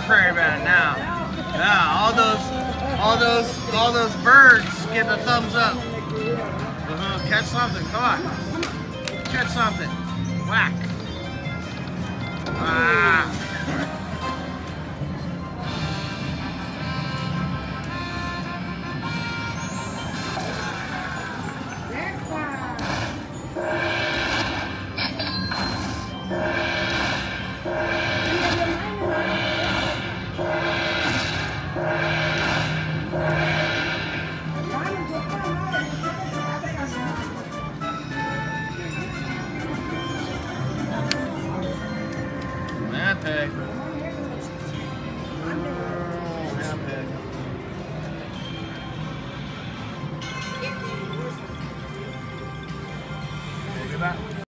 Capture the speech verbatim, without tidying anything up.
prairie man now. Yeah, all those, all those, all those birds give a thumbs up. Uh-huh. Catch something, come on. Catch something. Whack. Ah. Pig. Oh, yeah, pig. Take it back.